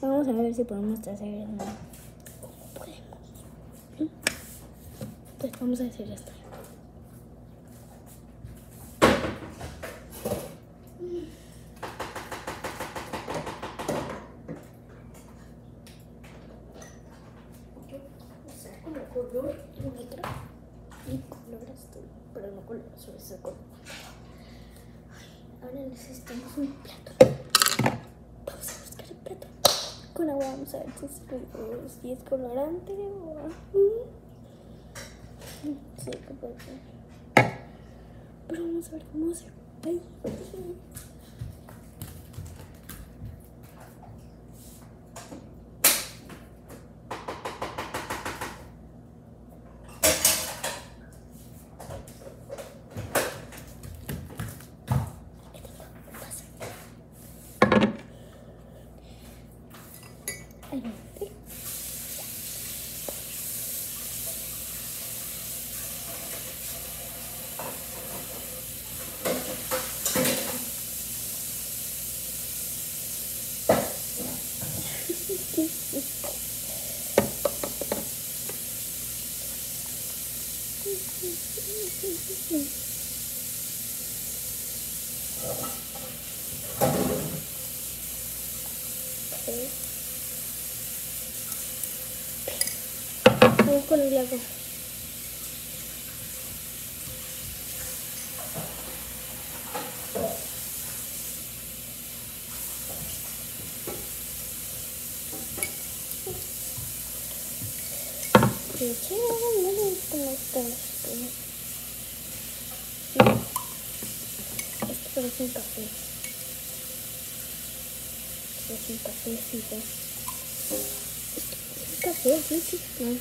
Vamos a ver si podemos hacer el no. Podemos. ¿Sí? Pues vamos a hacer esto. Como color negro y color azul, pero no color azul, es el color. Ahora necesitamos un plato. Vamos a buscar el plato. Con agua vamos a ver si es colorante o... Sí, que puede ser. Pero vamos a ver cómo hacer. Ay. Adelante. Vamos con el agua. Esto parece un café. Es un cafecito. Un café, sí. No.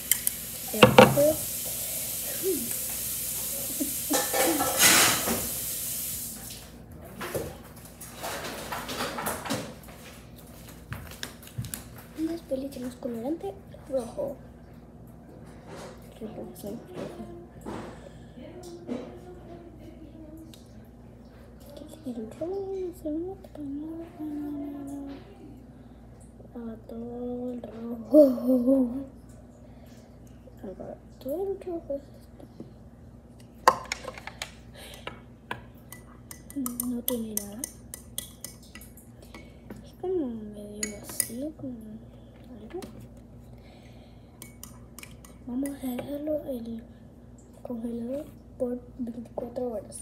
Y después le echamos colorante rojo. El rojo se nota a todo el rojo. Ahora todo el rojo no tiene nada. Es como medio vacío, como algo. Vamos a dejarlo en el congelador por 24 horas.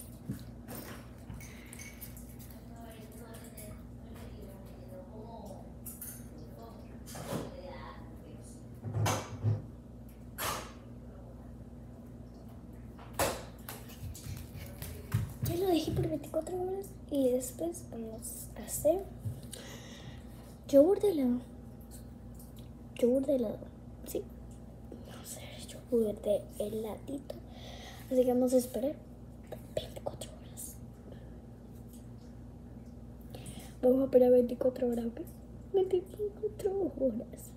Ya lo dejé por 24 horas y después vamos a hacer yogur de helado. Yogur de helado, sí. Vamos a hacer yogur de heladito. Así que vamos a esperar 24 horas. Vamos a esperar 24 horas, ¿ok? 24 horas.